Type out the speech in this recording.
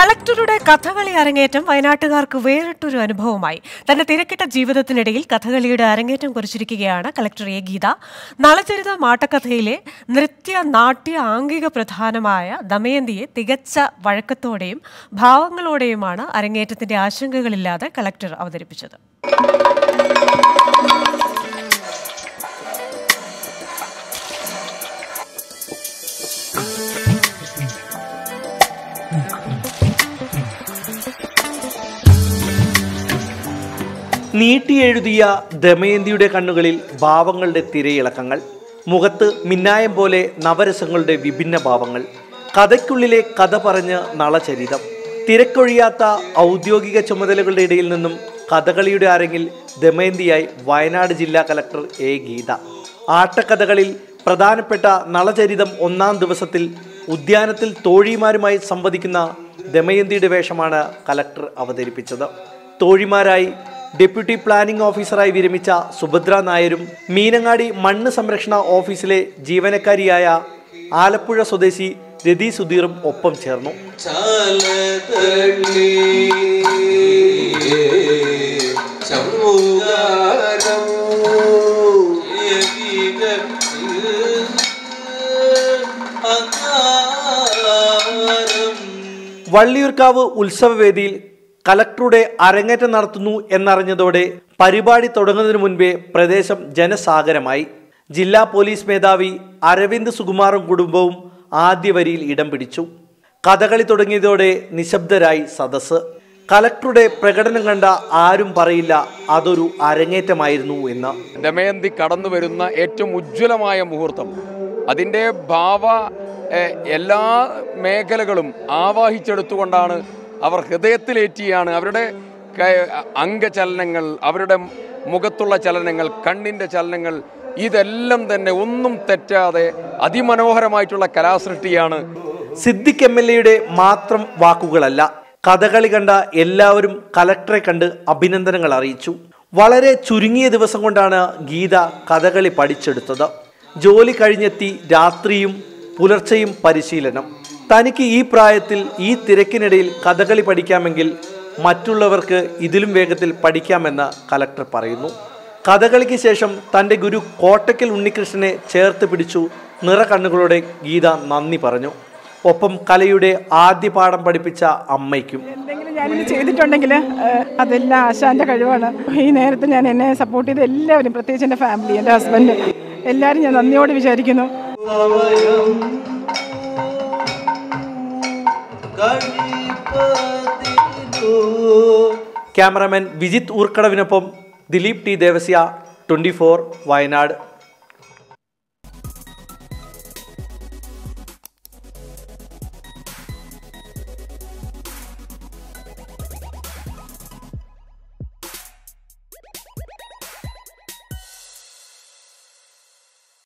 കളക്ടറുടെ കഥകളി അരങ്ങേറ്റം വയനാട്ടുകാർക്ക് വേറിട്ടൊരു അനുഭവമായി. തന്റെ തിരക്കിട്ട ജീവിതത്തിനിടയിൽ കഥകളിയുടെ അരങ്ങേറ്റം കുറിച്ചിരിക്കുകയാണ് കളക്ടർ എ ഗീത. നളചരിതം ആട്ടക്കഥയിലെ നൃത്യ നാട്യ ആംഗിക പ്രധാനമായ ദമയന്തിയെ തികച്ച വഴക്കത്തോടെയും ഭാവങ്ങളോടെയുമാണ് അരങ്ങേറ്റത്തിന്റെ ആശങ്കകളില്ലാതെ കളക്ടർ അവതരിപ്പിച്ചത്. നീട്ടിയെഴുതിയ ദമയന്തിയുടെ കണ്ണുകളിൽ ഭാവങ്ങളുടെ തിരയിളക്കങ്ങൾ, മുഖത്ത് മിന്നായം പോലെ നവരസങ്ങളുടെ വിഭിന്ന ഭാവങ്ങൾ, കഥയ്ക്കുള്ളിലെ കഥ പറഞ്ഞ് നളചരിതം. തിരക്കൊഴിയാത്ത ഔദ്യോഗിക ചുമതലകളുടെ ഇടയിൽ നിന്നും കഥകളിയുടെ അരങ്ങിൽ ദമയന്തിയായി വയനാട് ജില്ലാ കളക്ടർ എ ഗീത. ആട്ടക്കഥകളിൽ പ്രധാനപ്പെട്ട നളചരിതം 1-ാം ദിവസത്തിൽ ഉദ്യാനത്തിൽ തോഴിമാരുമായി സംവദിക്കുന്ന ദമയന്തിയുടെ വേഷമാണ് കളക്ടർ അവതരിപ്പിച്ചത്. തോഴിമാരായി ഡെപ്യൂട്ടി പ്ലാനിംഗ് ഓഫീസറായി വിരമിച്ച സുഭദ്ര നായരും മീനങ്ങാടി മണ്ണ് സംരക്ഷണ ഓഫീസിലെ ജീവനക്കാരിയായ ആലപ്പുഴ സ്വദേശി രതി സുധീറും ഒപ്പം ചേർന്നു. വള്ളിയൂർക്കാവ് ഉത്സവവേദിയിൽ കളക്ടറുടെ അരങ്ങേറ്റം നടത്തുന്നു എന്നറിഞ്ഞതോടെ പരിപാടി തുടങ്ങുന്നതിന് മുൻപേ പ്രദേശം ജനസാഗരമായി. ജില്ലാ പോലീസ് മേധാവി അരവിന്ദ് സുകുമാറും കുടുംബവും ആദ്യ വരിയിൽ ഇടം പിടിച്ചു. കഥകളി തുടങ്ങിയതോടെ നിശബ്ദരായി സദസ്സ്. കളക്ടറുടെ പ്രകടനം കണ്ട ആരും പറയില്ല അതൊരു അരങ്ങേറ്റമായിരുന്നു എന്ന്. ദമയന്തി കടന്നു വരുന്ന ഏറ്റവും ഉജ്ജ്വലമായ മുഹൂർത്തം, അതിൻ്റെ ഭാവ എല്ലാ മേഖലകളും ആവാഹിച്ചെടുത്തുകൊണ്ടാണ് അവർ ഹൃദയത്തിലേറ്റിയാണ്. അവരുടെ അംഗചലനങ്ങൾ, അവരുടെ മുഖത്തുള്ള ചലനങ്ങൾ, കണ്ണിൻ്റെ ചലനങ്ങൾ, ഇതെല്ലാം തന്നെ ഒന്നും തെറ്റാതെ അതിമനോഹരമായിട്ടുള്ള കലാസൃഷ്ടിയാണ്. സിദ്ദിഖ് MLA മാത്രം വാക്കുകളല്ല, കഥകളി കണ്ട എല്ലാവരും കലക്ടറെ കണ്ട് അഭിനന്ദനങ്ങൾ അറിയിച്ചു. വളരെ ചുരുങ്ങിയ ദിവസം കൊണ്ടാണ് ഗീത കഥകളി പഠിച്ചെടുത്തത്. ജോലി കഴിഞ്ഞെത്തി രാത്രിയും പുലർച്ചെയും പരിശീലനം. തനിക്ക് ഈ പ്രായത്തിൽ ഈ തിരക്കിനിടയിൽ കഥകളി പഠിക്കാമെങ്കിൽ മറ്റുള്ളവർക്ക് ഇതിലും വേഗത്തിൽ പഠിക്കാമെന്ന് കളക്ടർ പറയുന്നു. കഥകളിക്ക് ശേഷം തൻ്റെ ഗുരു കോട്ടക്കൽ ഉണ്ണികൃഷ്ണനെ ചേർത്ത് പിടിച്ചു നിറകണ്ണുകളോടെ ഗീത നന്ദി പറഞ്ഞു. ഒപ്പം കലയുടെ ആദ്യ പാഠം പഠിപ്പിച്ച അമ്മയ്ക്കും. എന്തെങ്കിലും ഞാനിത് ചെയ്തിട്ടുണ്ടെങ്കിൽ അതെല്ലാം ആശാന്റെ കഴിവാണ്. ഈ നേരത്തെ ഞാൻ എന്നെ സപ്പോർട്ട് ചെയ്ത എല്ലാവരും, പ്രത്യേകിച്ച് എൻ്റെ ഫാമിലി, എൻ്റെ ഹസ്ബൻഡ്, എല്ലാവരും ഞാൻ നന്ദിയോടെ വിചാരിക്കുന്നു. ക്യാമറാമാൻ വിജിത് ഊർക്കടവിനൊപ്പം ദിലീപ് ടി ദേവസ്യ, 24 വയനാട്.